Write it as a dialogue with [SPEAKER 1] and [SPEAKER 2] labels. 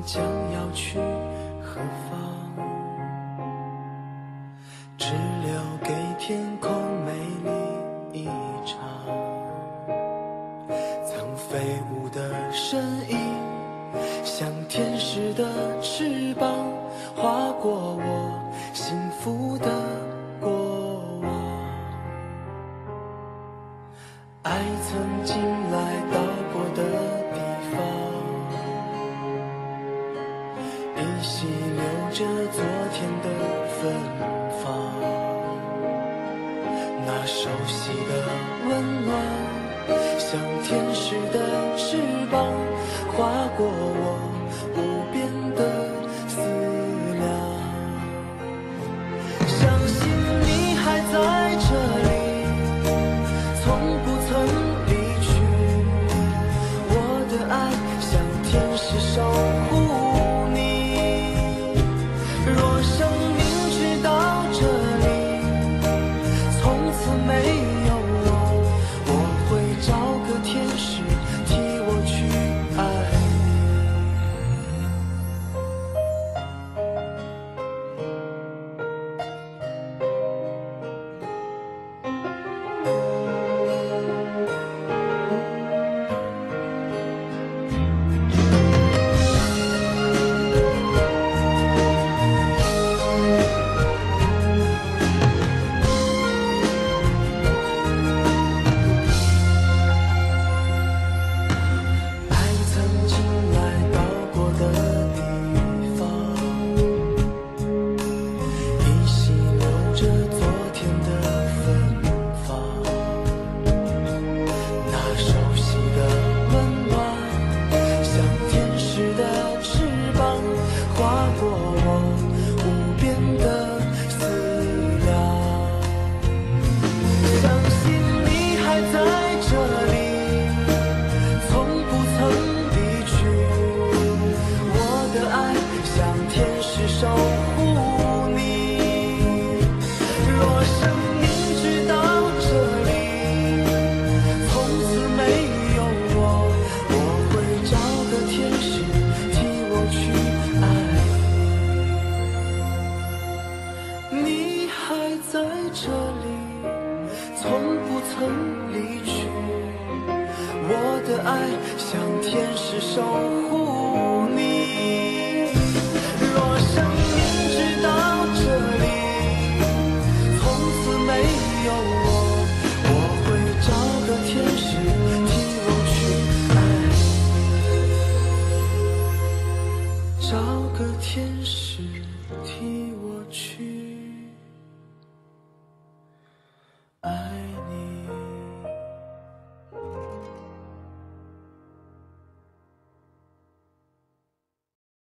[SPEAKER 1] 将要去何方？只留给天空美丽一场。曾飞舞的身影，像天使的翅膀，划过我幸福的过往。爱曾经来到过的地方，依稀留着昨天的芬芳。那熟悉的温暖，像天使的翅膀，划过我无边的思量。相信你还在这里，从不曾离去。我的爱像天使守护你。若生命直到这里，从此没有我，我会找个天使替我去爱守护你。若生命直到这里，从此没有我，我会找个天使替我去爱你。你还在这里，从不曾离去。我的爱像天使守护你。若生命直到这里，从此没有我，我会找个天使替我去爱，找个天使替我去